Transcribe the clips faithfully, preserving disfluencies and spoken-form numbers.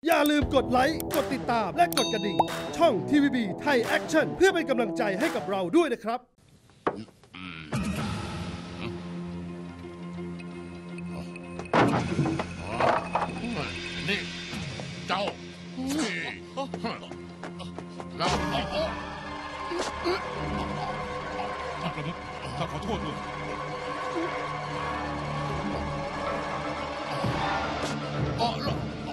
อย่าลืมกดไลค์กดติดตามและกดกระดิ่งช่อง ที วี บี ไทยแอคชั่นเพื่อเป็นกำลังใจให้กับเราด้วยนะครับนี่เจ้าแล้วข้าขอโทษด้วยอ๋อแล้ว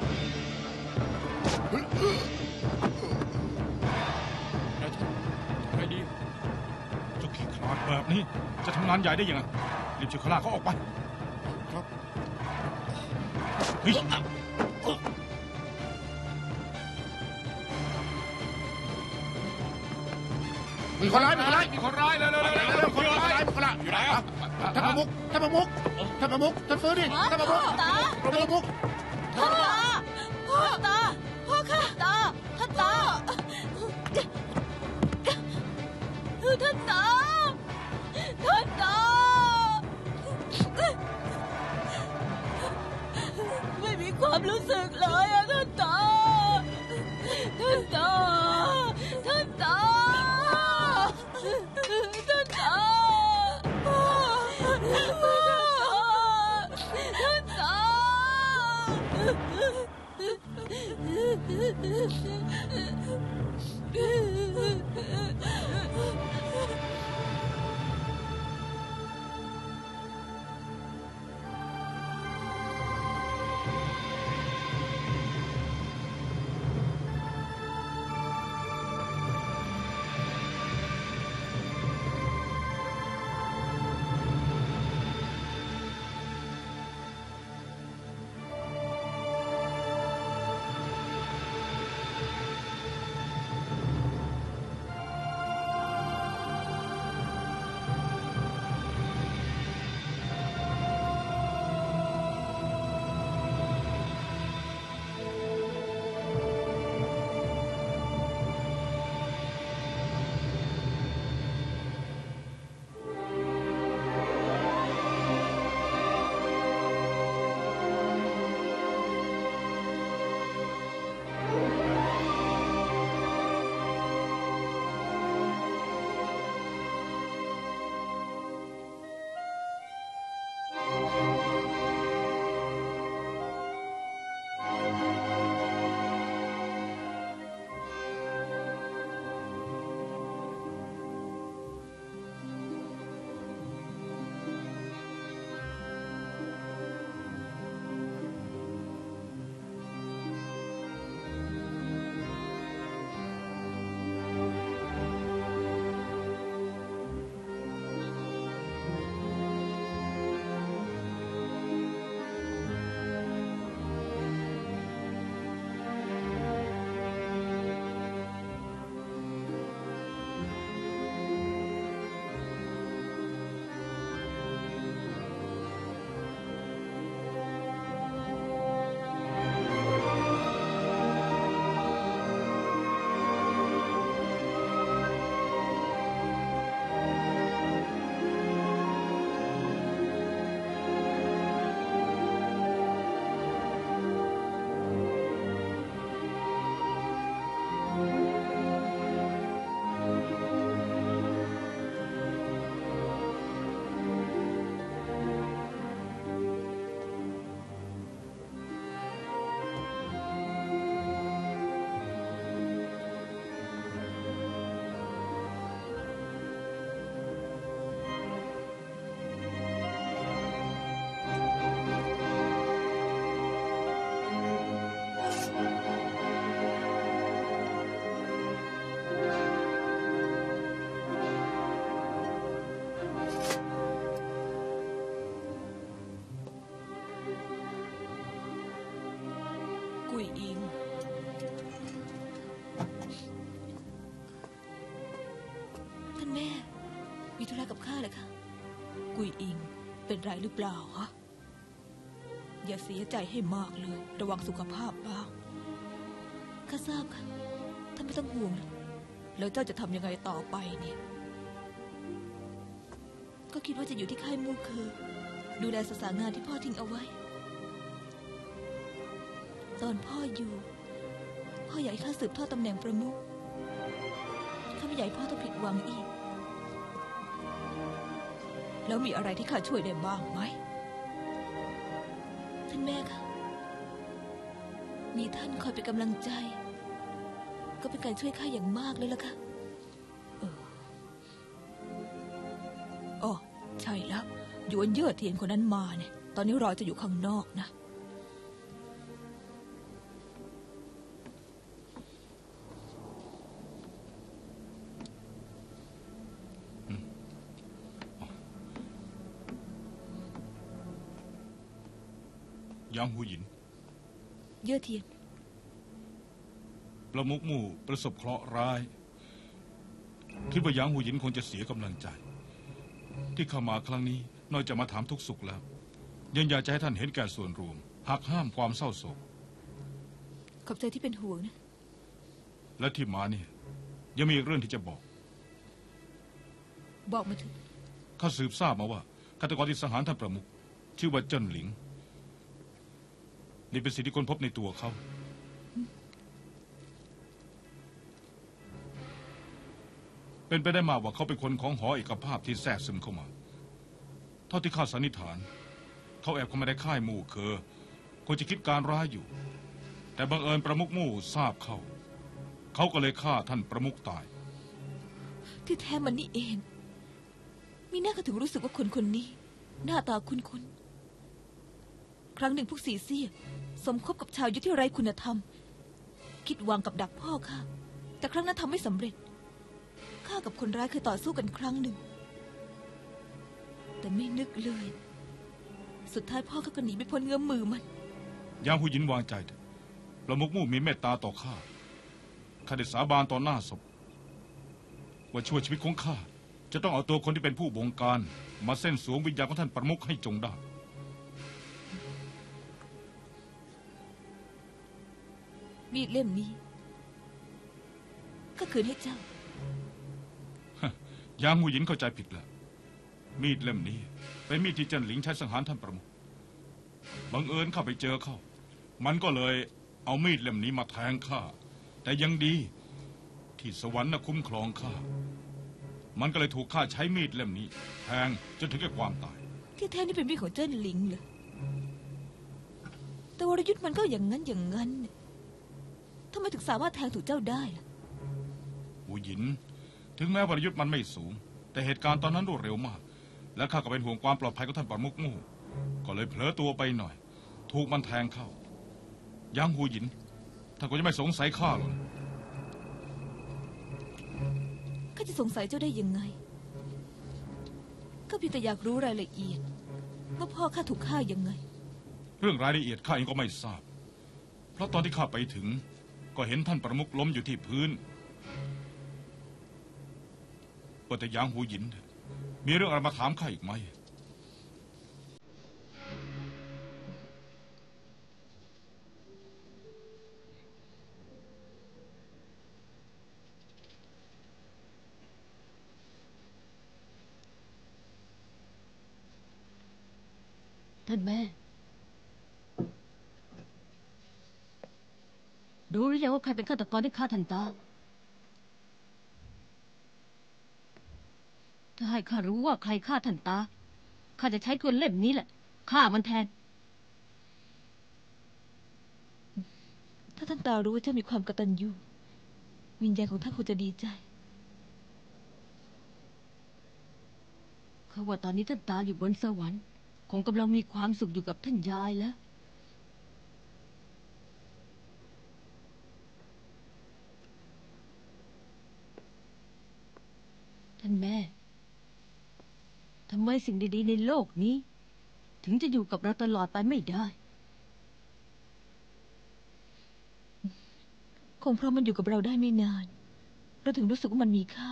ไงดีเจ้าขี้ขลาดแบบนี้จะทำงานใหญ่ได้ยังไงรีบช่วยขลาเขาออกไปครับเฮ้ยมีคนร้ายมีคนร้ายมีคนร้ายเร็วเร็วเร็วเร็วคนร้ายมีคนร้ายอยู่ไหนอ่ะท่านประมุขท่านประมุขท่านประมุขท่านฟื้นดิท่านประมุขท่านประมุขท่านตาพ่อตาพ่อค่ะตาท่านตาท่านตาท่านตาไม่มีความรู้สึกเลยอะท่านตาท่านตาท่านตาท่านตาท่านตากุยอิงท่านแม่มีธุระกับข้าเลยค่ะกุยอิงเป็นไรหรือเปล่าฮะอย่าเสียใจให้มากเลยระวังสุขภาพบ้างข้าทราบค่ะท่านไม่ต้องห่วงนะแล้วเจ้าจะทำยังไงต่อไปเนี่ยก็คิดว่าจะอยู่ที่ค่ายมู่คือดูแลสสารงานที่พ่อทิ้งเอาไว้ตอนพ่ออยู่พ่ออยากให้ข้าสืบทอดตำแหน่งประมุขข้าไม่อยากให้พ่อต้องผิดหวังอีกแล้วมีอะไรที่ข้าช่วยได้บ้างไหมท่านแม่คะมีท่านคอยเป็นกำลังใจก็เป็นการช่วยข้าอย่างมากเลยล่ะค่ะเอออ๋อใช่แล้วหยวนเย่อเทียนคนนั้นมาเนี่ยตอนนี้รอจะอยู่ข้างนอกนะยางหูหยินเย่อเทียนประมุขหมู่ประสบเคราะห์ร้ายคิดว่ายางหูหยินคงจะเสียกำลังใจที่เข้ามาครั้งนี้นอกจากมาถามทุกสุขแล้วยังอยากจะให้ท่านเห็นแก่ส่วนรวมหักห้ามความเศร้าโศกขอบใจที่เป็นห่วงนะและที่มาเนี่ยยังมีอีกเรื่องที่จะบอกบอกมาเถอะข้าสืบทราบมาว่าฆาตกรที่สังหารท่านประมุขชื่อว่าเจิ้นหลิงนี่เป็นสิ่งที่คนพบในตัวเขาเป็นไปได้มากว่าเขาเป็นคนของหอเอกภาพที่แทรกซึมเข้ามาเท่าที่ข้าสันนิษฐานเขาแอบเข้ามาในค่ายหมู่เคอคงจะคิดการร้ายอยู่แต่บังเอิญประมุขหมู่ทราบเข้าเขาก็เลยฆ่าท่านประมุขตายที่แท้มันนี่เองมีหน้าก็ถึงรู้สึกว่าคนคนนี้หน้าตาคุ้นๆครั้งหนึ่งพวกสีเซี่ยสมคบกับชาวยุทธที่ไร้คุณธรรมคิดวางกับดักพ่อข้าแต่ครั้งนั้นทำไม่สำเร็จข้ากับคนร้ายเคยต่อสู้กันครั้งหนึ่งแต่ไม่นึกเลยสุดท้ายพ่อข้าก็หนีไม่พ้นเงื้อมมือมันยางหูหยินวางใจเถอะประมุขหมู่มีเมตตาต่อข้าข้าได้สาบานต่อหน้าศพว่าช่วยชีวิตของข้าจะต้องเอาตัวคนที่เป็นผู้บงการมาเส้นสวงวิญญาณของท่านประมุขให้จงได้มีดเล่มนี้ก็คืนให้เจ้ายางหูหยินเข้าใจผิดแล้วมีดเล่มนี้เป็นมีดที่เจิ้นหลิงใช้สังหารท่านประมุขบังเอิญเข้าไปเจอเข้ามันก็เลยเอามีดเล่มนี้มาแทงข้าแต่ยังดีที่สวรรค์น่ะคุ้มครองข้ามันก็เลยถูกข้าใช้มีดเล่มนี้แทงจนถึงแก่ความตายที่แท้นี่เป็นมีดของเจิ้นหลิงเหรอแต่วรยุทธ์มันก็อย่างนั้นอย่างนั้นทำไมถึงสามารถแทงถูกเจ้าได้ล่ะหูหยินถึงแม้วรยุทธ์มันไม่สูงแต่เหตุการณ์ตอนนั้นรวดเร็วมากและข้าก็เป็นห่วงความปลอดภัยของท่านประมุขหมู่ก็เลยเผลอตัวไปหน่อยถูกมันแทงเข้ายังหูหยินท่านก็จะไม่สงสัยข้าหรอกข้าจะสงสัยเจ้าได้ยังไงก็เพียงแต่อยากรู้รายละเอียดว่าพ่อข้าถูกฆ่ายังไงเรื่องรายละเอียดข้าเองก็ไม่ทราบเพราะตอนที่ข้าไปถึงก็เห็นท่านประมุขล้มอยู่ที่พื้นว่าแต่ยางหูหยินมีเรื่องอะไรมาถามข้าอีกไหมท่านแม่รู้หรือยังว่าใครเป็นฆาตกรที่ฆ่าท่านตาถ้าให้ข้ารู้ว่าใครฆ่าท่านตาข้าจะใช้ทวนเล่มนี้แหละฆ่ามันแทนถ้าท่านตารู้ว่าเจ้ามีความกตัญญูวิญญาณของท่านคงจะดีใจเขาว่าตอนนี้ท่านตาอยู่บนสวรรค์คงกำลังมีความสุขอยู่กับท่านยายแล้วท่านแม่ทำไมสิ่งดีๆในโลกนี้ถึงจะอยู่กับเราตลอดไปไม่ได้คงเพราะมันอยู่กับเราได้ไม่นานเราถึงรู้สึกว่ามันมีค่า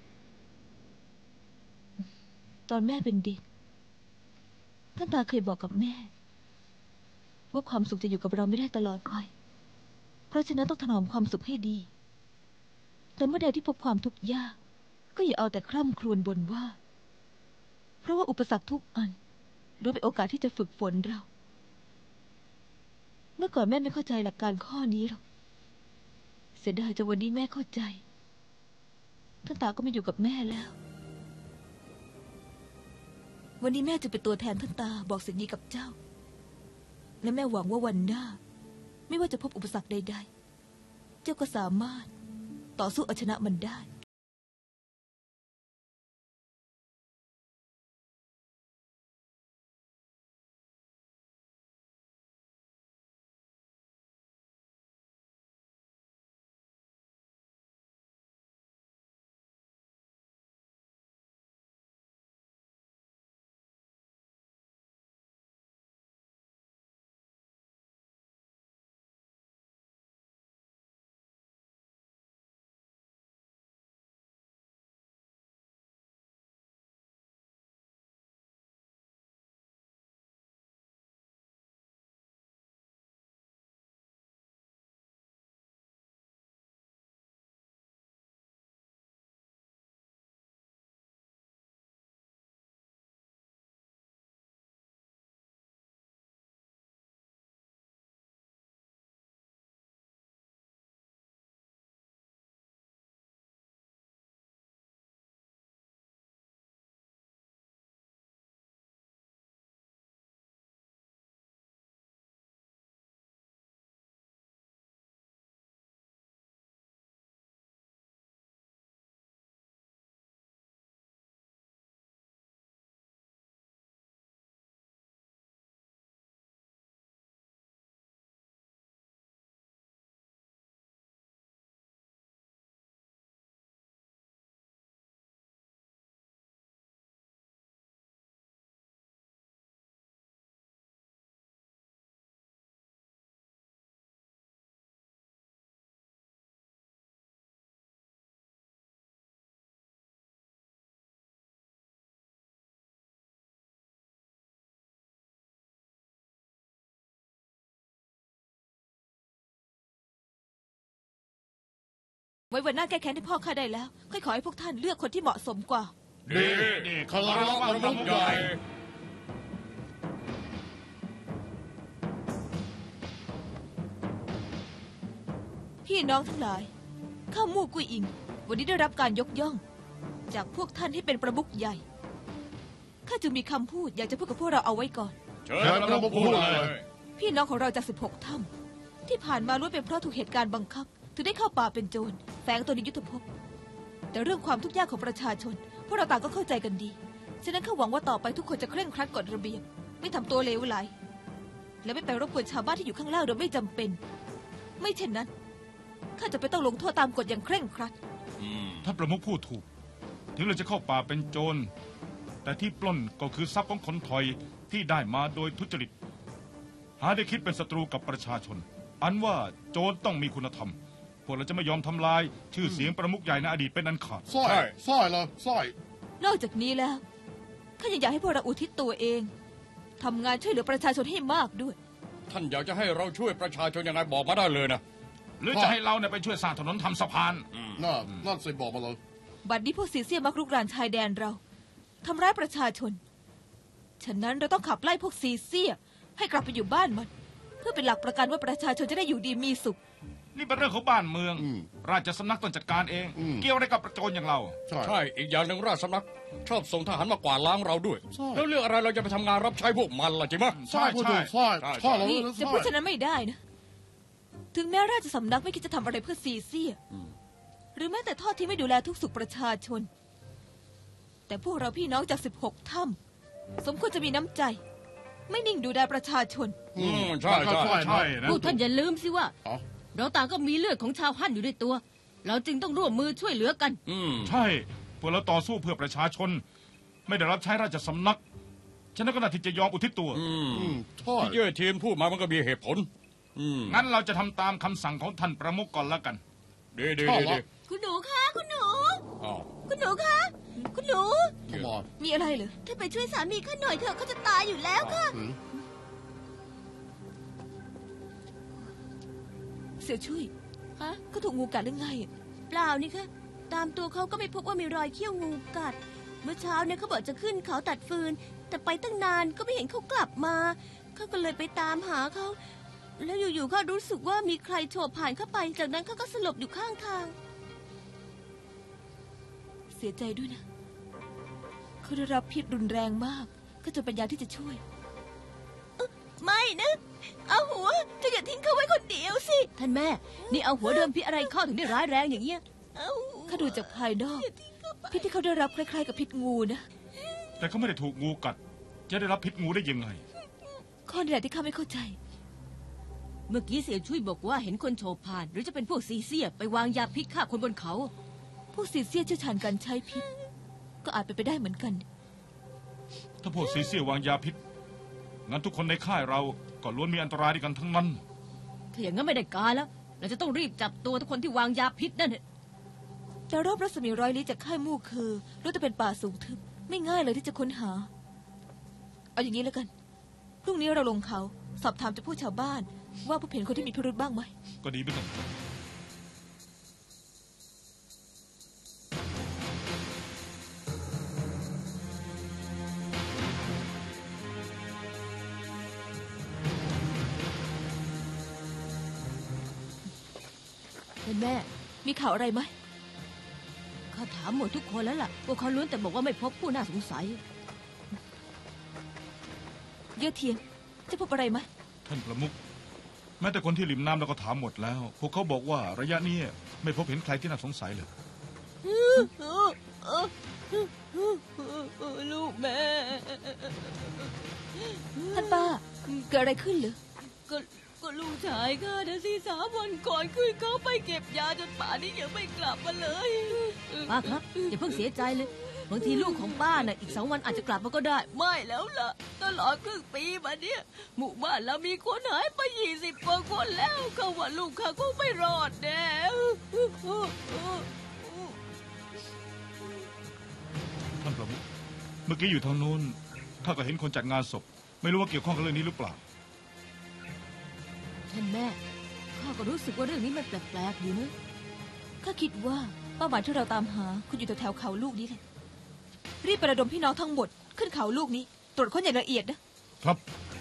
ตอนแม่เป็นเด็กท่านตาเคยบอกกับแม่ว่าความสุขจะอยู่กับเราไม่ได้ตลอดไปเพราะฉะนั้นต้องถนอมความสุขให้ดีแต่เมื่อใดที่พบความทุกข์ยากก็อย่าเอาแต่คร่ำครวญบ่นว่าเพราะว่าอุปสรรคทุกอันล้วนเป็นโอกาสที่จะฝึกฝนเราเมื่อก่อนแม่ไม่เข้าใจหลักการข้อนี้หรอกสียดายจนวันนี้แม่เข้าใจท่านตาก็ไม่อยู่กับแม่แล้ววันนี้แม่จะเป็นตัวแทนท่านตาบอกสิ่งนี้กับเจ้า และแม่หวังว่าวันหน้า ไม่ว่าจะพบอุปสรรคใดๆ เจ้าก็สามารถต่อสู้เอาชนะมันได้ ไว้วันหน้าแก้แค้นให้พ่อข้าได้แล้วค่อยขอให้พวกท่านเลือกคนที่เหมาะสมกว่าดีคารวะประมุขใหญ่พี่น้องทั้งหลายข้ามู่กุยอิง วันนี้ได้รับการยกย่อง จากพวกท่านให้เป็นประมุขใหญ่ข้าจึงมีคำพูดอยากจะพูดกับพวกเราเอาไว้ก่อนเชิญประมุขพูดเลยพี่น้องของเราจากสิบหกถ้ำที่ผ่านมาล้วนเป็นเพราะถูกเหตุการณ์บังคับถึงได้เข้าป่าเป็นโจรแฝงตัวในยุทธภพแต่เรื่องความทุกข์ยากของประชาชนพวกเราต่างก็เข้าใจกันดีฉะนั้นข้าหวังว่าต่อไปทุกคนจะเคร่งครัดกฎระเบียบไม่ทำตัวเลวไหลและไม่ไปรบกวนชาวบ้านที่อยู่ข้างล่างโดยไม่จำเป็น ไม่เช่นนั้นข้าจะไปต้องลงโทษตามกฎอย่างเคร่งครัดท่านประมุขพูดถูกถึงเราจะเข้าป่าเป็นโจรแต่ที่ปล้นก็คือทรัพย์ของคนถอยที่ได้มาโดยทุจริตหาได้คิดเป็นศัตรูกับประชาชนอันว่าโจรต้องมีคุณธรรมพวกเราจะไม่ยอมทำลายชื่อเสียงประมุขใหญ่ในอดีตเป็นอันขาดสร้อยสร้อยเลยสร้อยนอกจากนี้แล้วข้ายังอยากให้พวกเราอุทิศตัวเองทำงานช่วยเหลือประชาชนให้มากด้วยท่านอยากจะให้เราช่วยประชาชนยังไงบอกมาได้เลยนะหรือจะให้เราเนี่ยไปช่วยสร้างถนนทำสะพานน่าน่าสิบอกมาเลยบัดนี้พวกซีเซียมักรุกรานชายแดนเราทำร้ายประชาชนฉะนั้นเราต้องขับไล่พวกซีเซียให้กลับไปอยู่บ้านมันเพื่อเป็นหลักประกันว่าประชาชนจะได้อยู่ดีมีสุขนี่เป็นเรื่องของบ้านเมืองอืมราชสำนักต้องจัดการเองอืมเกี่ยวอะไรกับโจรอย่างเราใช่ใช่ อีกอย่างหนึ่งราชสำนัก ชอบส่งทหารมากวาดล้างเราด้วยใช่แล้วเรื่องอะไรเราจะไปทำงานรับใช้พวกมันล่ะจริงไหมสร้อยพูดถูกสร้อยใช่สร้อยเรานี่เลยจะสร้พูอดยฉะนั้นไม่ได้นะ ถึงแม้ราชสำนักไม่คิดจะทำอะไรเพื่อซีเซียหรือแม้แต่ทอดที่ไม่ดูแลทุกสุขประชาชน แต่พวกเราพี่น้องจากสิบหกถ้ำสมควรจะมีน้ำใจ ไม่นิ่งดูแลประชาชนอืมใช่ใช่ใช่นะพวกท่านอย่าลืมสิว่าอ๋อเราต่างก็มีเลือดของชาวฮั่นอยู่ในตัว เราจึงต้องร่วมมือช่วยเหลือกันอืมใช่พวกเราต่อสู้เพื่อประชาชน ไม่ได้รับใช้ราชสำนักฉะนั้นก็น่าที่จะยอมอุทิศตัวอืมอืมใช่ที่เย่อเทียนพูดมามันก็มีเหตุผล อืมงั้นเราจะทำตามคำสั่งของท่านประมุขก่อนแล้วกันดีดีดีดีคุณหนูคะคุณหนูอ้าวคุณหนูคะคุณหนูขมอนมีอะไรเหรอถ้าไปช่วยสามีข้าหน่อยเถอะเขาจะตายอยู่แล้วค่ะหือเสี่ยวชุยฮะเขาถูกงูกัดหรือไงเปล่านี่ค่ะตามตัวเขาก็ไม่พบว่ามีรอยเขี้ยวงูกัด เมื่อเช้าเนี่ยเขาบอกจะขึ้นเขาตัดฟืน แต่ไปตั้งนานก็ไม่เห็นเขากลับมาเขาก็เลยไปตามหาเขาแล้วอยู่ๆก็รู้สึกว่ามีใครโฉบผ่านเข้าไป จากนั้นเขาก็สลบอยู่ข้างทางเสียใจด้วยนะเขาได้รับพิษรุนแรงมากก็จนปัญญาที่จะช่วยไม่นะ เอาหัวเธออย่าทิ้งเขาไว้คนเดียวสิ ท่านแม่ นี่เอาหัวเดิมพิษอะไรเข้าถึงได้ร้ายแรงอย่างเงี้ยข้าดูจากภายนอก พิษที่เขาได้รับคล้ายๆกับพิษงูนะแต่เขาไม่ได้ถูกงูกัด จะได้รับพิษงูได้ยังไงข้อนี้แหละที่ข้าไม่เข้าใจเมื่อกี้เสี่ยวชุยบอกว่าเห็นคนโฉบผ่าน หรือจะเป็นพวกซีเซียไปวางยาพิษฆ่าคนบนเขาพวกซีเซียเชี่ยวชาญการใช้พิษ ก็อาจเป็นไปได้เหมือนกันถ้าพวกซีเซียวางยาพิษ งั้นทุกคนในค่ายเราก็ล้วนมีอันตรายด้วยกันทั้งนั้นถ้าอย่างนั้นไม่ได้การแล้ว เราจะต้องรีบจับตัวทุกคนที่วางยาพิษนั่นแต่รอบรัศมีร้อยลี้จากค่ายมู่คือรู้แต่เป็นป่าสูงทึบ ไม่ง่ายเลยที่จะค้นหา เอาอย่างนี้แล้วกัน พรุ่งนี้เราลงเขา สอบถามจากผู้ชาวบ้าน ว่าพบเห็นคนที่มีพิรุธบ้างไหมก็ดีเหมือนกันท่านแม่มีข่าวอะไรไหมข้าถามหมดทุกคนแล้วล่ะพวกเขาล้วนแต่บอกว่าไม่พบผู้น่าสงสัยเย่อเทียน จะพบอะไรไหมท่านประมุขแม้แต่คนที่ริมน้ำเราก็ถามหมดแล้ว พวกเขาบอกว่าระยะนี้ไม่พบเห็นใครที่น่าสงสัยเลยลูกแม่ท่านป้า เกิดอะไรขึ้นเหรอก็ก็ลูกชายข้านะสิสามวันก่อนขึ้นเขาไปเก็บยาจนป่านนี้ยังไม่กลับมาเลยป้าครับอย่าเพิ่งเสียใจเลยบางทีลูกของป้าน่ะอีกสองวันอาจจะกลับมาก็ได้ ไม่แล้วล่ะตลอดครึ่งปีมาเนี้ยหมู่บ้านเรามีคนหายไปยี่สิบกว่าคนแล้วเขาว่าลูกข้าคงไม่รอดแน่ท่านประมุขเมื่อกี้อยู่ทางนู้นข้าก็เห็นคนจัดงานศพ ไม่รู้ว่าเกี่ยวข้องกับเรื่องนี้หรือเปล่าท่านแม่ข้าก็รู้สึกว่าเรื่องนี้มันแปลกๆอยู่นะข้าคิดว่าเป้าหมายที่เราตามหาคุณอยู่แถวๆเขาลูกนี้แหละรีบไประดมพี่น้องทั้งหมดขึ้นเขาลูกนี้ ตรวจค้นอย่างละเอียดนะครับ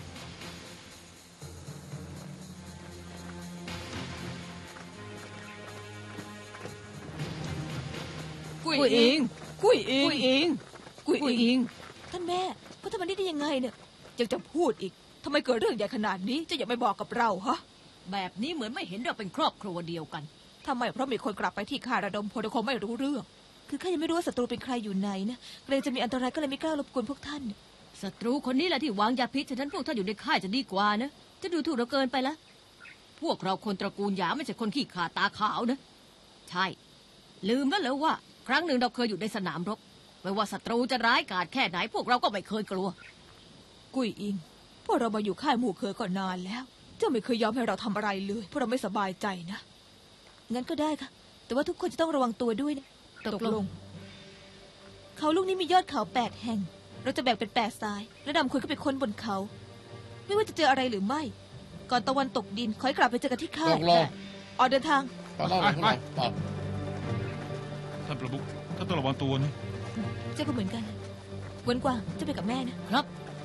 กุ้ยอิงกุ้ยอิงกุ้ยอิงกุ้ยอิงท่านแม่เขาทำมันได้ยังไงเนี่ยยังจะพูดอีกทำไมเกิดเรื่องใหญ่ขนาดนี้จะอย่าไม่บอกกับเราฮะแบบนี้เหมือนไม่เห็นเราเป็นครอบครัวเดียวกันทำไมเพราะมีคนกลับไปที่ค่ายระดมพลคงไม่รู้เรื่อง คือข้ายังไม่รู้ว่าศัตรูเป็นใครอยู่ไหนนะเกรงจะมีอันตรายก็เลยไม่กล้ารบกวนพวกท่านศัตรูคนนี้แหละที่วางยาพิษฉะนั้นพวกท่านอยู่ในค่ายจะดีกว่านะจะดูถูกเราเกินไปละพวกเราคนตระกูลหยาไม่ใช่คนขี้ขาตาขาวนะใช่ลืมแล้วเหรอว่า ครั้งหนึ่งเราเคยอยู่ในสนามรบไม่ว่าศัตรูจะร้ายกาจแค่ไหนพวกเราก็ไม่เคยกลัวกุยอิงพวกเรามาอยู่ค่ายหมู่เคยก่อนนานแล้ว เจ้าไม่เคยยอมให้เราทำอะไรเลยเพราะเราไม่สบายใจนะงั้นก็ได้ค่ะแต่ว่าทุกคนจะต้องระวังตัวด้วยนะตกลงเขาลูกนี้มียอดเขาแปดแห่ง เราจะแบ่งเป็นแปดสายและนำคนขึ้นไปค้นบนเขา ไม่ว่าจะเจออะไรหรือไม่ ก่อนตะวันตกดินขอให้กลับไปเจอกันที่ค่ายตกลงออกเดินทางไปไปไปท่านประมุขท่านต้องระวังตัวนะเจ้าก็เหมือนกันเว้นกวางเจะไปกับแม่นะครับ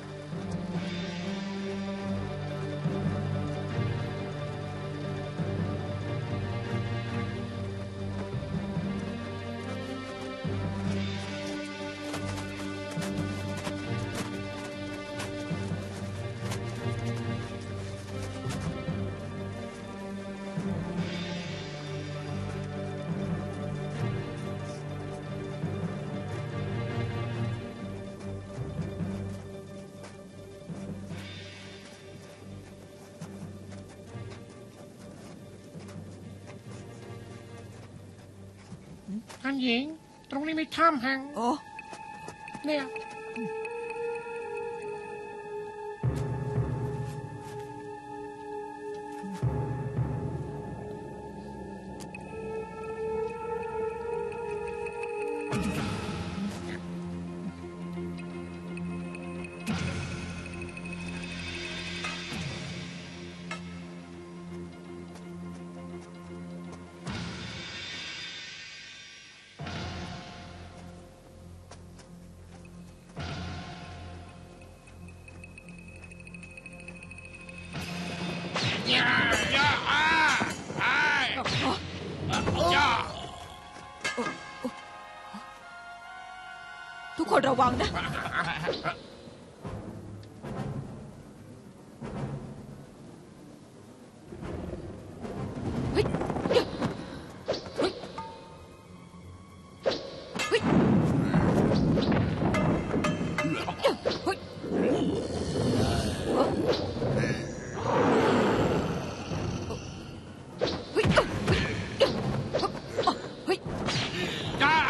ท่านหญิง ตรงนี้มีถ้ำแห่งโอ้เนี่ยคนระวังนะเฮ้ยเฮ้ยเฮ้ยเฮ้ยเฮ้ยจ้า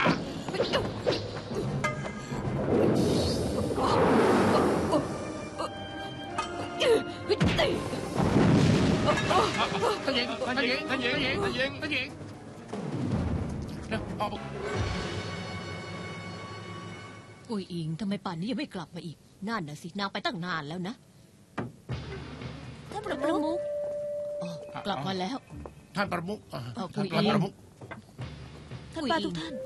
ท่านหญิงท่านหญิงท่านหญิงท่านหญิงท่านหญิงท่านหญิงเดี๋ยวเอากุยอิงทำไมป่านนี้ยังไม่กลับมาอีกนั่นน่ะสินางไปตั้งนานแล้วนะท่านประมุขอ๋อกลับมาแล้วท่านประมุขเอาคุท่านยเองประมุขท่านป้าทุกท่าน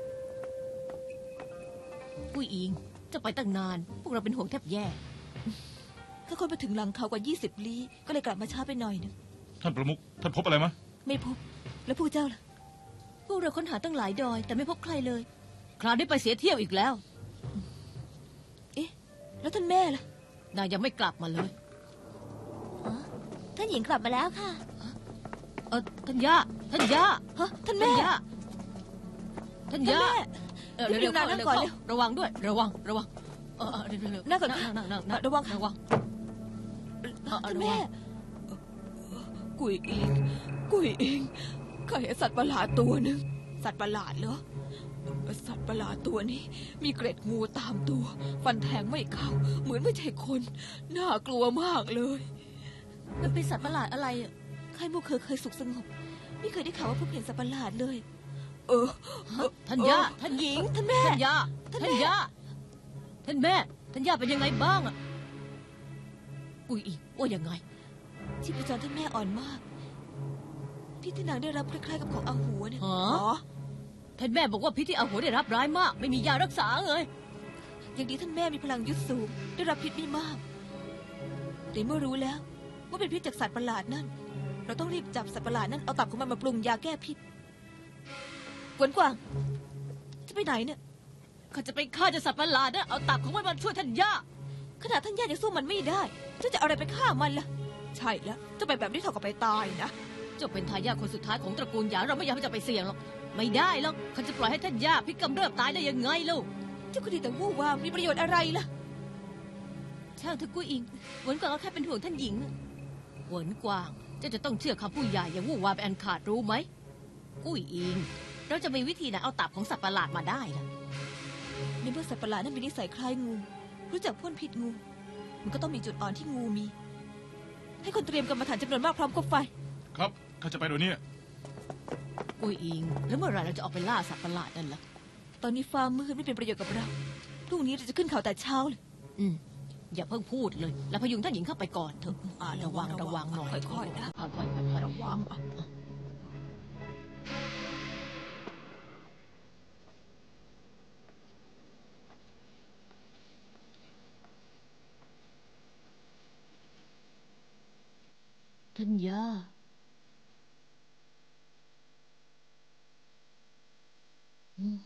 กุยอิงจะไปตั้งนาน พวกเราเป็นห่วงแทบแย่ถ้าคนมาถึงหลังเขากว่ายี่สิบลี้ก็เลยกลับมาช้าไปหน่อยนึงท่านประมุขท่านพบอะไรไหมไม่พบ แล้วพวกเจ้าล่ะพวกเราค้นหาตั้งหลายดอย แต่ไม่พบใครเลย คราวนี้ไปเสียเที่ยวอีกแล้วเอ๊ะ แล้วท่านแม่ล่ะนางยังไม่กลับมาเลยท่านหญิงกลับมาแล้วค่ะเออท่านย่าท่านย่าฮะ ท่านท่านแม่ย่าท่านท่านย่าแม่เออเร็วๆนั่เข้างๆเร็วก่อนเข้าเร็วระวังด้วย ระวังระวังเออเออเร็วๆนั่งก่อนนั่งค่ะนั่งนั่งนั่งระวังค่ะระวัง เออเออท่านระวัแม่งกุยอิง กุยอิงข้าเห็นสัตว์ประหลาดตัวหนึ่ง สัตว์ประหลาดเหรอ สัตว์ประหลาดตัวนี้ มีเกร็ดงูตามตัว ฟันแทงไม่เข้า เหมือนไม่ใช่คน น่ากลัวมากเลยมันเป็นสัตว์ประหลาดอะไรอะข้ามุกเคยเคยสุขสงบ ไม่เคยได้ข่าวว่าพบเห็นสัตว์ประหลาดเลย เออเออท่านย่าเออท่านหญิงท่านแม่ท่านย่าท่านท่านแม่ย่าท่านแม่ ท่านย่าเป็นยังไงบ้างอะอุ้ยอีกว่ายังไงชีพจรท่านแม่อ่อนมาก ที่ที่นางได้รับคล้ายๆกับของอาหัวเนี่ยฮะอ๋อท่านแม่บอกว่าพิษที่อาหัวได้รับร้ายมาก ไม่มียารักษาเลยอย่างดีท่านแม่มีพลังยุทธสูง ได้รับพิษไม่มาก แต่เมื่อรู้แล้ว ว่าเป็นพิษจากสัตว์ประหลาดนั่น เราต้องรีบจับสัตว์ประหลาดนั่นเอาตับของมันมาปรุงยาแก้พิษกวนกวาง จะไปไหนเนี่ยเขาจะไปฆ่าเจ้าสัตว์ประหลาดนะเอาตับของมันมาช่วยท่านย่าขนาดท่านย่ายังสู้มันไม่ได้เจ้าจะเอาอะไรไปฆ่ามันล่ะ ใช่แล้วเจะไปแบบนี้เท่ากับไปตายนะเจ้าเป็นทายาทคนสุดท้ายของตระกูลหยางเราไม่อยากให้เจ้าไปเสี่ยงหรอก ไม่ได้หรอกเขาจะปล่อยให้ท่านย่าพิษกำเริบตายได้ยังไงลูกเจ้าก็ดีแต่วู่วามมีประโยชน์อะไรล่ะช่างเถอะกุ้ยอิงหวนกวางก็แค่เป็นห่วงท่านหญิงหวนกวางเจ้าจะต้องเชื่อคำผู้ใหญ่อย่างวู่วามไปอันขาดรู้ไหมกุ้ยอิง เราจะมีวิธีไหนเอาตับของสัตว์ประหลาดมาได้ล่ะในเมื่อสัตว์ประหลาดนั้นมีนิสัยคล้ายงู รู้จักพ่นพิษงู มันก็ต้องมีจุดอ่อนที่งูมี ให้คนเตรียมกรรมฐานจำนวนมากพร้อมคบไฟครับข้าจะไปเดี๋ยวนี้กุ้ยอิง แล้วเมื่อไหรเราจะออกไปล่าสัตว์ประหลาดนั่นล่ะตอนนี้ฟ้ามืดไม่เป็นประโยชน์กับเรา พรุ่งนี้เราจะขึ้นเขาแต่เช้าเลยอืมอย่าเพิ่งพูดเลย แล้วพยุงท่านหญิงเข้าไปก่อนเถอะอ่าระวังระวังหน่อยค่อยๆนะค่อยๆค่อยๆระวังท่านย่า อืม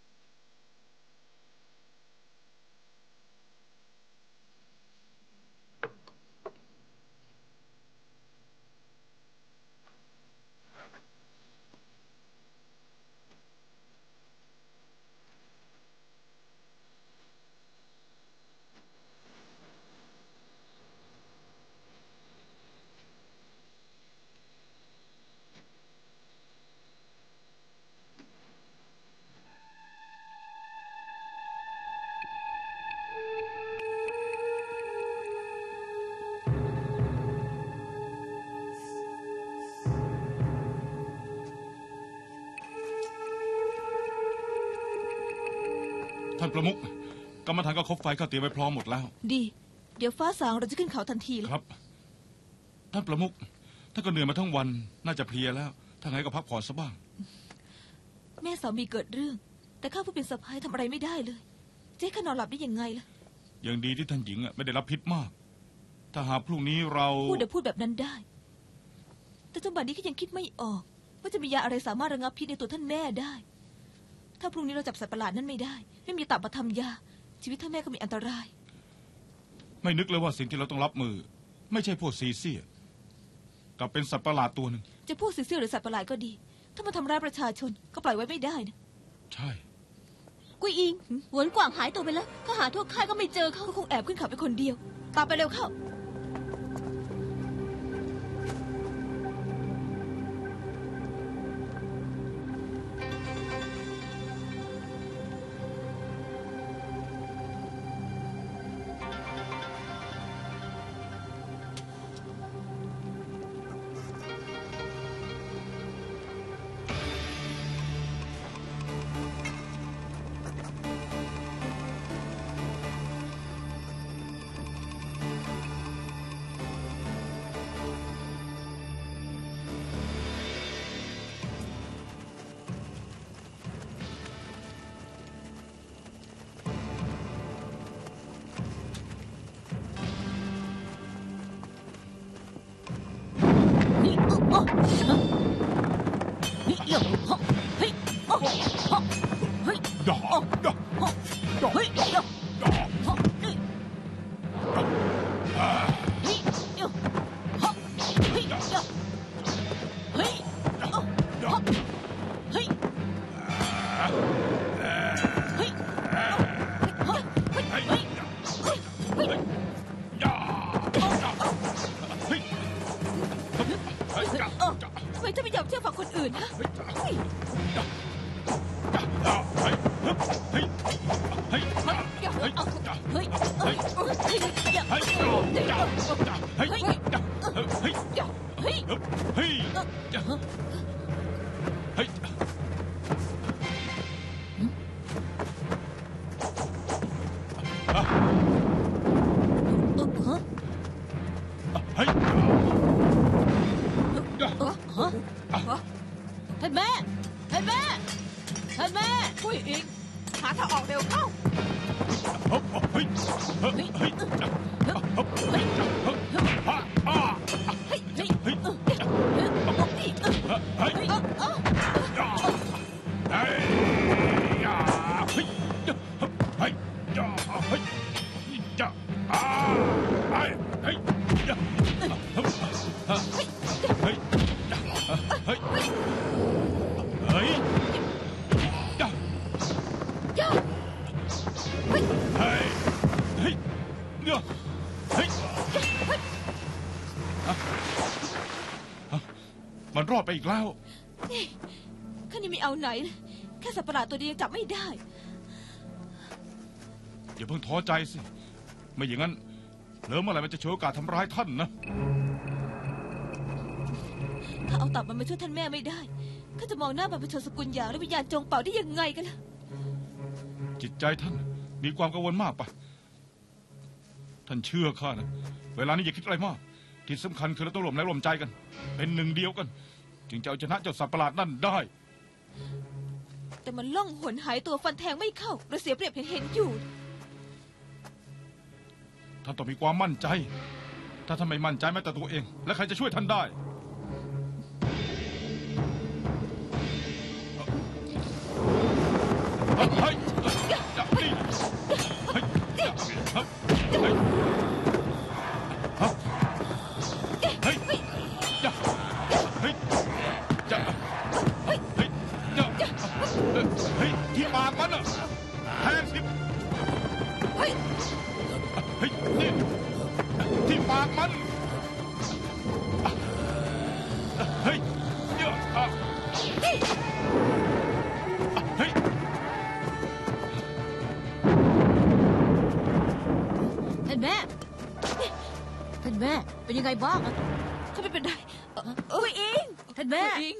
ท่านประมุขกรรมฐานกับคบไฟข้าเตรียมไว้พร้อมหมดแล้วดี เดี๋ยวฟ้าสางเราจะขึ้นเขาทันทีเลยครับ ท่านประมุขท่านก็เหนื่อยมาทั้งวัน น่าจะเพลียแล้ว ถ้าไงก็พักผ่อนซะบ้างแม่สามีเกิดเรื่อง แต่ข้าผู้เป็นสะพ้ายทำอะไรไม่ได้เลยจะให้ข้านอนหลับได้ยังไงล่ะอย่างดีที่ท่านหญิงอะไม่ได้รับพิษมาก ถ้าหากพรุ่งนี้เราพูดเดี๋ยวพูดแบบนั้นได้ แต่จนบัดนี้ก็ยังคิดไม่ออก ว่าจะมียาอะไรสามารถระงับพิษในตัวท่านแม่ได้ ถ้าพรุ่งนี้เราจับสัตว์ประหลาดนั้นไม่ได้ ไม่มีตับมาทำยาชีวิตท่านแม่ก็มีอันตรายไม่นึกเลยว่าสิ่งที่เราต้องรับมือ ไม่ใช่พวกซีเซียกลับเป็นสัตว์ประหลาดตัวหนึ่งจะพูดซีเซียหรือสัตว์ประหลาดก็ดี ถ้ามาทำร้ายประชาชนก็ปล่อยไว้ไม่ได้นะใช่กุยอิงหวนกว่างหายตัวไปแล้วก็หาทั่วค่ายก็ไม่เจอเขาเขาคงแอบขึ้นเขาไปคนเดียว ตามไปเร็วเข้า ทำไมเธอไม่ยอมเชื่อฟังคนอื่นฮะท่านแม่ท่านแม่ท่านแม่ปุ้ยอิงหาทางออกเร็วเข้ามันรอดไปอีกแล้วแค่นี้ไม่เอาไหนเลยแค่สัตว์ประหลาดตัวเดียวยังจับไม่ได้อย่าเพิ่งท้อใจสิ ไม่อย่างนั้นเหลือเมื่อไหร่มันจะฉวยโอกาสทำร้ายท่านนะถ้าเอาตับมันมาช่วยท่านแม่ไม่ได้ข้าจะมองหน้าบรรพชนสกุลหยางและวิญญาณจงเป่าได้ยังไงกันล่ะจิตใจท่านมีความกังวลมากไป ท่านเชื่อข้านะ เวลานี้อย่าคิดอะไรมาก ที่สำคัญคือเราต้องรวมแรงรวมใจกัน เป็นหนึ่งเดียวกัน จึงจะเอาชนะเจ้าสัตว์ประหลาดนั่นได้แต่มันล่องหนหายตัวฟันแทงไม่เข้าเราเสียเปรียบเห็นเห็นอยู่ท่านต้องมีความมั่นใจ ถ้าท่านไม่มั่นใจแม้แต่ตัวเอง แล้วใครจะช่วยท่านได้ เฮ้ยเฮ้ยจับนี่เฮ้ยเฮ้ยเฮ้ยเฮ้ยจับเฮ้ยจับเฮ้ยจับเฮ้ยที่ปากมันอ่ะแทงสิเฮ้ยเฮ้ยนี่ที่ปากมันเฮ้ยเยอะอ่ะเฮ้ยท่านแม่ท่านแม่เป็นยังไงบ้างอะเขาไม่เป็นไรเอ่อเอ้ยอิงท่านแม่ปุ้ยอิง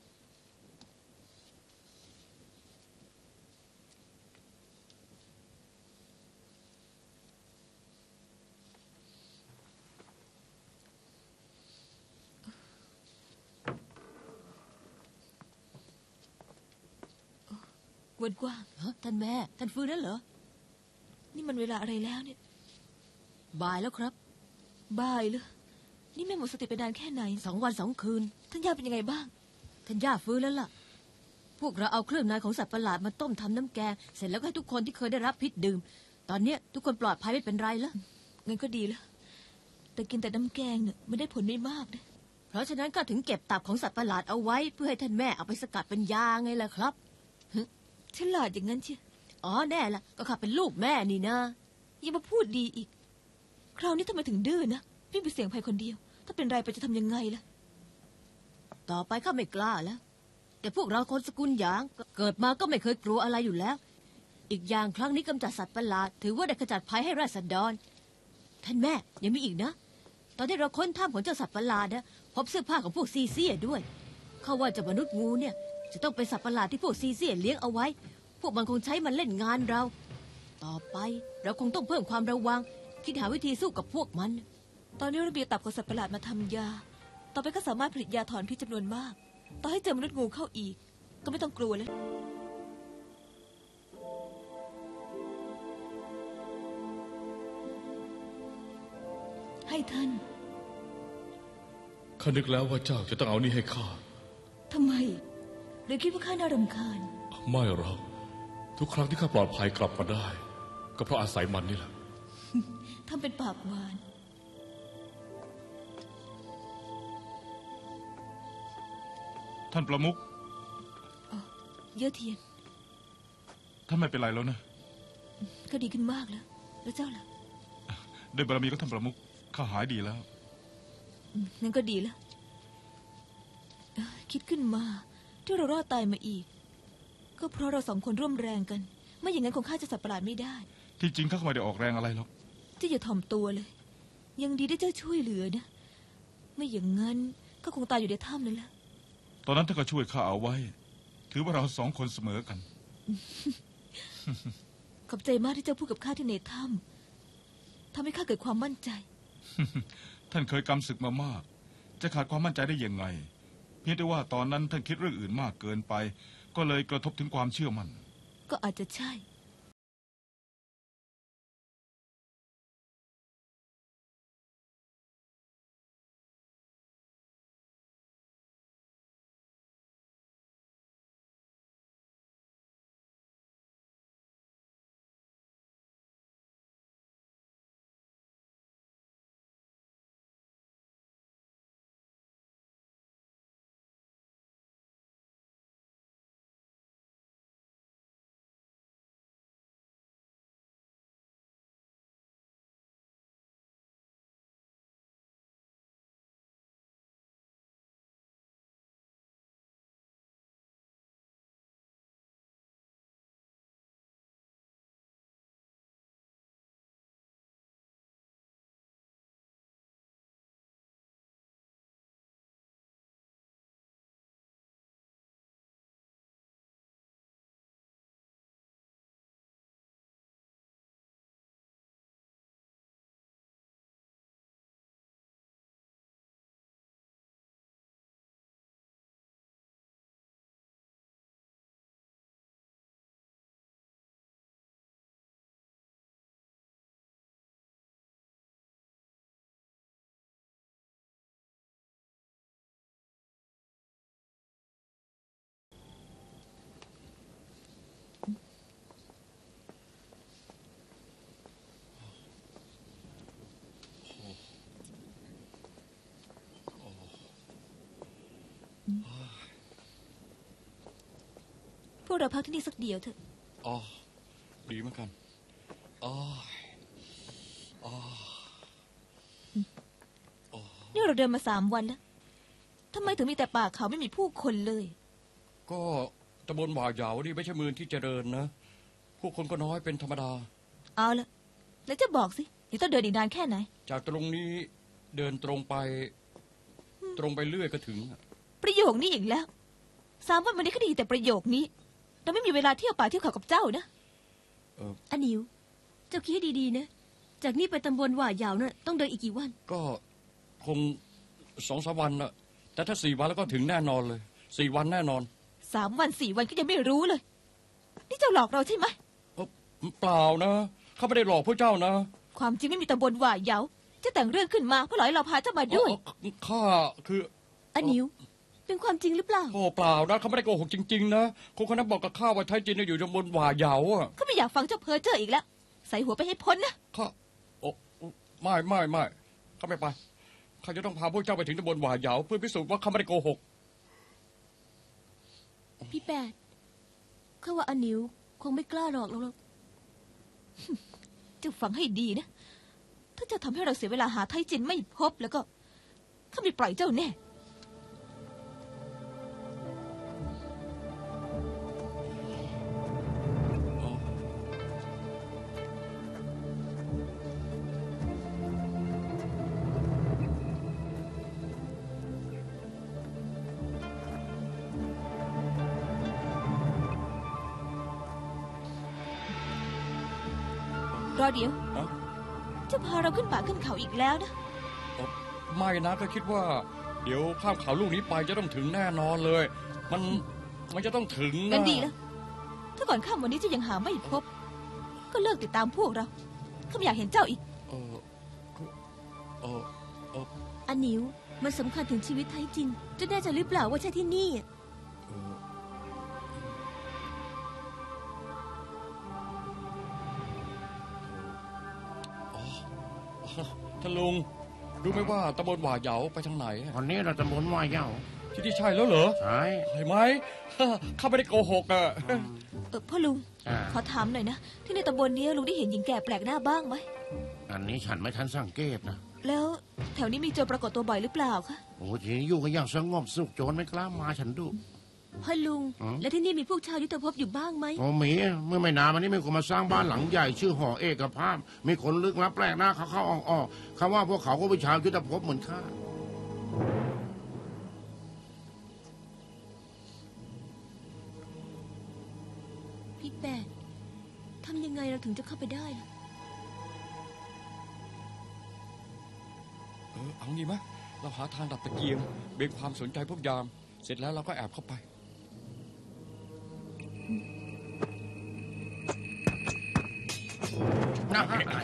เวนกว้างฮะท่านแม่ท่านฟื้นแล้วเหรอนี่มันเวลาอะไรแล้วเนี่ยบ่ายแล้วครับบ่ายเลยนี่แม่หมดสติไปนานแค่ไหนสองวันสองคืนท่านย่าเป็นยังไงบ้างท่านย่าฟื้นแล้วล่ะ พวกเราเอาเครื่องในของสัตว์ประหลาดมาต้มทำน้ำแกงเสร็จแล้วก็ให้ทุกคนที่เคยได้รับพิษดื่มตอนเนี้ยทุกคนปลอดภัยไม่เป็นไรแล้วงั้นก็ดีแล้วแต่กินแต่น้ำแกงเนี่ยไม่ได้ผลไม่มากนะเพราะฉะนั้นก็ถึงเก็บตับของสัตว์ประหลาดเอาไว้เพื่อให้ท่านแม่เอาไปสกัดเป็นยาไงล่ะครับฉลาดอย่างนั้นเชียวอ๋อแน่ละก็ข้าเป็นลูกแม่นี่นะยังมาพูดดีอีก คราวนี้ทำไมถึงดื้อนะพี่เป็นเสียงภัยคนเดียว ถ้าเป็นไรไปจะทำยังไงล่ะต่อไปข้าไม่กล้าแล้ว แต่พวกเราคนสกุลหยางเกิดมาก็ไม่เคยกลัวอะไรอยู่แล้ว อีกอย่างครั้งนี้กำจัดสัตว์ประหลาดถือว่าได้ขจัดภัยให้ราษฎรท่านแม่ยังมีอีกนะ ตอนที่เราค้นถ้ำของเจ้าสัตว์ประหลาดนะพบเสื้อผ้าของพวกซีเซียด้วยเขาว่าเจ้ามนุษย์งูเนี่ยจะต้องเป็นสัตว์ประหลาดที่พวกซีเซียเลี้ยงเอาไว้ พวกมันคงใช้มันเล่นงานเรา ต่อไปเราคงต้องเพิ่มความระวังคิดหาวิธีสู้กับพวกมันตอนนี้เรามีตับของสัตว์ประหลาดมาทำยา ต่อไปก็สามารถผลิตยาถอนพิษจำนวนมาก ต่อให้เจอมนุษย์งูเข้าอีก ก็ไม่ต้องกลัวแล้ว ให้ท่านข้านึกแล้วว่าเจ้าจะต้องเอานี่ให้ข้าทำไม หรือคิดว่าข้าน่ารำคาญไม่หรอกทุกครั้งที่ข้าปลอดภัยกลับมาได้ ก็เพราะอาศัยมันนี่แหละทำเป็นปากหวานท่านประมุขเยอะเทียนท่านไม่เป็นไรแล้วนะก็ดีขึ้นมากแล้ว แล้วเจ้าล่ะด้วยบารมีของท่านประมุขข้าหายดีแล้วอืมงั้นก็ดีแล้วเอ้อคิดขึ้นมาที่เรารอดตายมาอีก ก็เพราะเราสองคนร่วมแรงกัน ไม่อย่างนั้นคงฆ่าเจ้าสัตว์ประหลาดไม่ได้ที่จริงข้าก็ไม่ได้ออกแรงอะไรหรอกเจ้าอย่าถ่อมตัวเลย ยังดีได้เจ้าช่วยเหลือนะ ไม่อย่างนั้นก็คงตายอยู่ในถ้ำนั่นแหละตอนนั้นท่านก็ช่วยข้าเอาไว้ ถือว่าเราสองคนเสมอกันขอบใจมากที่เจ้าพูดกับข้าที่ในถ้ำทำให้ข้าเกิดความมั่นใจท่านเคยกำศึกมามาก จะขาดความมั่นใจได้ยังไง เพียงแต่ว่าตอนนั้นท่านคิดเรื่องอื่นมากเกินไป ก็เลยกระทบถึงความเชื่อมั่นก็อาจจะใช่ พวกเราพักที่นี่สักเดียวเถอะอ๋อ ดีเหมือนกัน อ๋อ อ๋อนี่เราเดินมาสามวันแล้วทำไมถึงมีแต่ป่าเขาไม่มีผู้คนเลยก็ตำบลหว่าเหยานี่ไม่ใช่เมืองที่เจริญนะ ผู้คนก็น้อยเป็นธรรมดาเอาละแล้วจะบอกสิเดี๋ยวต้องเดินอีกนานแค่ไหนจากตรงนี้เดินตรงไป ตรงไปเรื่อยก็ถึงประโยคนี้อีกแล้ว สามวันวันนี้ก็ดีแต่ประโยคนี้ เราไม่มีเวลาเที่ยวป่าเที่ยวเขากับเจ้านะอันนิว เจ้าคิดให้ดีๆนะ จากนี้ไปตำบลหว่าเหยาน่ะต้องเดินอีกกี่วันก็คงสองสามวันนะแต่ถ้าสี่วันแล้วก็ถึงแน่นอนเลย สี่วันแน่นอนสามวันสี่วันก็ยังไม่รู้เลย นี่เจ้าหลอกเราใช่ไหมเอ้าเปล่านะข้าไม่ได้หลอกพวกเจ้านะความจริงไม่มีตำบลหว่าเหยาเจะแต่งเรื่องขึ้นมาเพื่อหลอกให้เราพาเจ้ามาด้วยเอ้าข้าคืออันนิว เป็นความจริงหรือเปล่าโอ้เปล่านะเขาไม่ได้โกหกจริงๆนะคนคนนั้นบอกกับข้าว่าไทยจีนอยู่ตำบลหว่าเหยาอ่ะก็ไม่อยากฟังเจ้าเพ้อเจ้ออีกแล้วใส่หัวไปให้พ้นนะข้าโอ้ไม่ไม่ไม่ข้าไม่ไปข้าจะต้องพาพวกเจ้าไปถึงตำบลหว่าเหยาเพื่อพิสูจน์ว่าข้าไม่ได้โกหกพี่แปดข้าว่าอานิวคงไม่กล้าหรอกหรอกเจ้าฟังให้ดีนะ ถ้าเจ้าทำให้เราเสียเวลาหาไทจินไม่พบแล้วก็ข้าไม่ปล่อยเจ้าแน่ รอเดี๋ยวเอ้าจะพาเราขึ้นป่าขึ้นเขาอีกแล้วนะไม่นะก็คิดว่า เดี๋ยวข้ามเขาลูกนี้ไปจะต้องถึงแน่นอนเลย มันมันจะต้องถึงงั้นดีแล้ว ถ้าก่อนข้ามวันนี้เจะยังหาไม่พบ ก็เลิกติดตามพวกเรา ข้าไม่อยากเห็นเจ้าอีกเออเออเอออานิวมันสำคัญถึงชีวิตไทจินจะแน่ใจหรือเปล่าว่าใช่ที่นี่เอออ๋อท่านลุงรู้ไหมว่าตำบลหว่าเหยาไปทางไหนวันนี้เราจะหมุนวายเย้าที่นี่ใช่แล้วเหรอใช่ใช่ไหม ข้าไม่ได้โกหกอ่ะเออพ่อลุงอ่าขอถามหน่อยนะ ที่ในตำบลนี้ลุงได้เห็นหญิงแก่แปลกหน้าบ้างไหมอันนี้ฉันไม่ทันสังเกตนะแล้วแถวนี้มีโจรปรากฏตัวบ่อยหรือเปล่าคะโอ้ทีนี้อยู่กันอย่างสงบสุขโจรไม่กล้ามาฉันดูพ่อลุงอืมและที่นี่มีพวกชาวยุทธภพอยู่บ้างไหมโอ้หมีเมื่อไม่นานมานี้มีคนมาสร้างบ้านหลังใหญ่ชื่อหอเอกภาพ มีคนลึกลับแปลกหน้าเขาเข้าออกออกคำว่าพวกเขาก็เป็นชาวยุทธภพเหมือนข้าพี่แปดทำยังไงเราถึงจะเข้าไปได้ล่ะเออเอางี้ไหมเราหาทางดับตะเกียงเบี่ยงความสนใจพวกยาม เสร็จแล้วเราก็แอบเข้าไปอ่ะ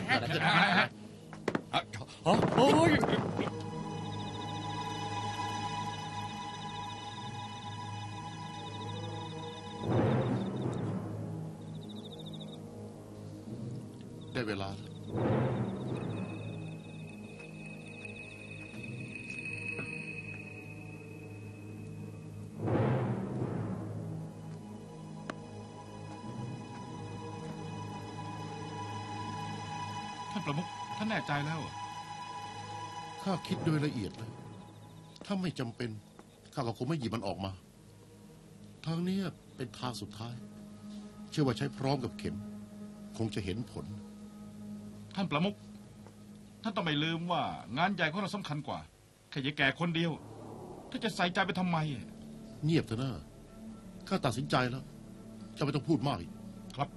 อ๋อโอ้ยได้เวลาแล้วท่านประมุขท่านแน่ใจแล้วเหรอข้าคิดโดยละเอียดแล้วถ้าไม่จำเป็นข้าก็คงไม่หยิบมันออกมา ทางนี้เป็นทางสุดท้าย เชื่อว่าใช้พร้อมกับเข็ม คงจะเห็นผลท่านประมุขท่านต้องไม่ลืมว่างานใหญ่ของเราสำคัญกว่าแค่ยายแก่คนเดียวถ้าจะใส่ใจไปทำไมเงียบเถอะนะข้าตัดสินใจแล้วจะไม่ต้องพูดมากอีกครับ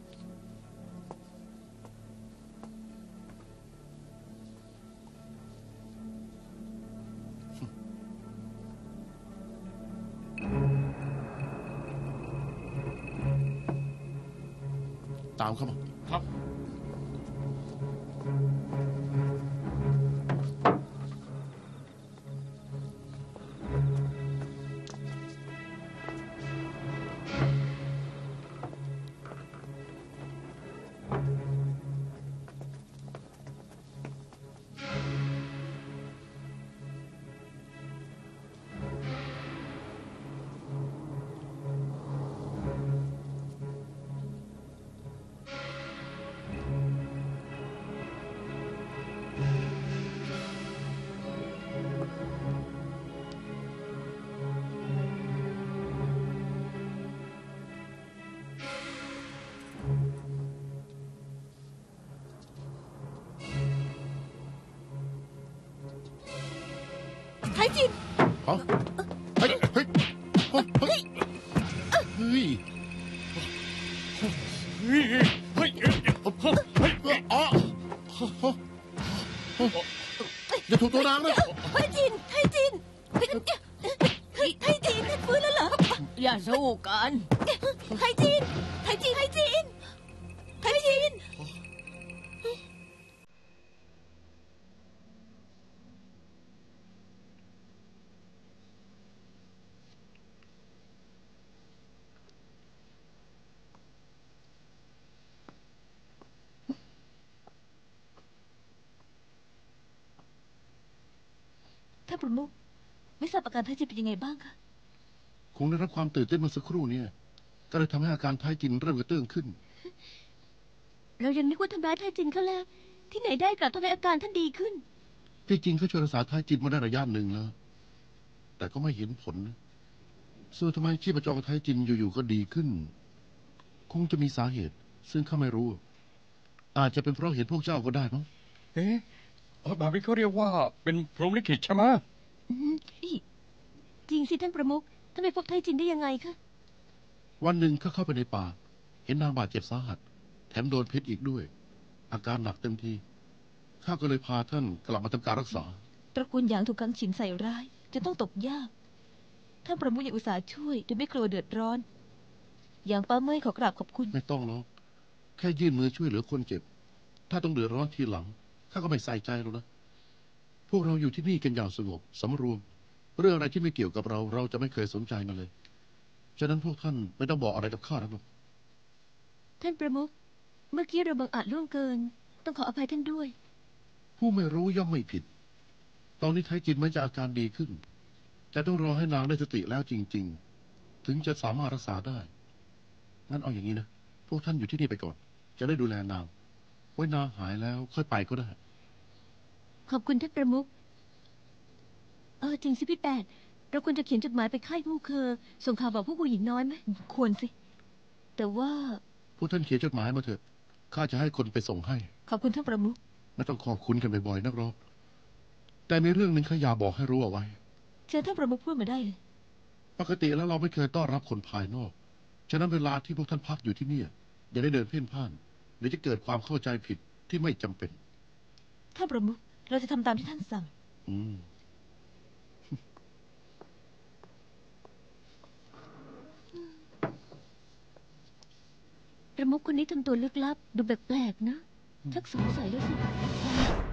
ตามเข้ามาครับไทจินฮะเฮ้ยเฮ้ยเฮ้ยเฮ้ยเฮ้ยเฮ้ยเฮ้ยเฮ้ยเฮ้ยอ๋ออย่าถูกตัวนางนะไทจิน ไทจิน ไทจินท่านฟื้นแล้วเหรอ อย่าสู้กัน ไทจิน ไทจิน ไทจิน ไทจินเานประมุขไม่ทราบอาการท่านจินเป็นยังไงบ้างคะคงได้รับความตื่นเต้นเมื่อสักครู่เนี่ยก็เลยทำให้อาการท้ายจินเริ่มกระเตื้องขึ้นเรายังนึกว่าทำร้ายท่านจินเขาแล้ว ที่ไหนได้กลับทำให้อาการท่านดีขึ้นที่จริงเขาช่วยรักษาท้ายจินมาได้ระยะหนึ่งแล้ว แต่ก็ไม่เห็นผลส่วนทำไมชีพจรท้ายจินอยู่ๆก็ดีขึ้น คงจะมีสาเหตุ ซึ่งข้าไม่รู้ อาจจะเป็นเพราะเห็นพวกเจ้าก็ได้มั้งเอ๊ะเออแบบนี้เขาเรียกว่าเป็นพรหมลิขิตใช่ไหมอืมอีจริงสิท่านประมุขท่านไปพบไทจินได้ยังไงคะวันหนึ่งข้าเข้าไปในป่า เห็นนางบาดเจ็บสาหัส แถมโดนพิษอีกด้วย อาการหนักเต็มทีข้าก็เลยพาท่านกลับมาทำการรักษาตระกูลหยางถูกกังฉินใส่ร้าย จะต้องตกยาก ท่านประมุขยังอุตส่าห์ช่วยโดยไม่กลัวเดือดร้อน อย่างป้าเมยขอกราบขอบคุณไม่ต้องหรอกแค่ยื่นมือช่วยเหลือคนเจ็บ ถ้าต้องเดือดร้อนทีหลังข้าก็ไม่ใส่ใจหรอกนะ พวกเราอยู่ที่นี่กันอย่างสงบสำรวม เรื่องอะไรที่ไม่เกี่ยวกับเรา เราจะไม่เคยสนใจมันเลย ฉะนั้นพวกท่านไม่ต้องบอกอะไรกับข้าหรอกท่านประมุขเมื่อกี้เราบังอาจล่วงเกิน ต้องขออภัยท่านด้วยผู้ไม่รู้ย่อมไม่ผิด ตอนนี้ไทจินมันจะอาการดีขึ้น แต่ต้องรอให้นางได้สติแล้วจริง ๆ ถึงจะสามารถรักษาได้ งั้นเอาอย่างนี้นะ พวกท่านอยู่ที่นี่ไปก่อน จะได้ดูแลนาง ไว้นางหายแล้วค่อยไปก็ได้ขอบคุณท่านประมุขเออจริงสิพี่แปด เราควรจะเขียนจดหมายไปค่ายผู้เคอ ส่งข่าวบอกพวกผู้หญิงน้อยไหมควรสิแต่ว่าพวกท่านเขียนจดหมายมาเถอะ ข้าจะให้คนไปส่งให้ขอบคุณท่านประมุขไม่ต้องขอบคุณกันบ่อยๆนักหรอก แต่มีเรื่องหนึ่งข้าอยากบอกให้รู้เอาไว้เชิญท่านประมุขพูดมาได้เลยปกติแล้วเราไม่เคยต้อนรับคนภายนอก ฉะนั้นเวลาที่พวกท่านพักอยู่ที่นี่อย่าได้เดินเพ่นพ่านเดี๋ยวจะเกิดความเข้าใจผิดที่ไม่จำเป็นท่านประมุขเราจะทำตามที่ท่านสั่งอืมประมุขคนนี้ทำตัวลึกลับ ดูแปลกๆนะ ชักสงสัยแล้วสิ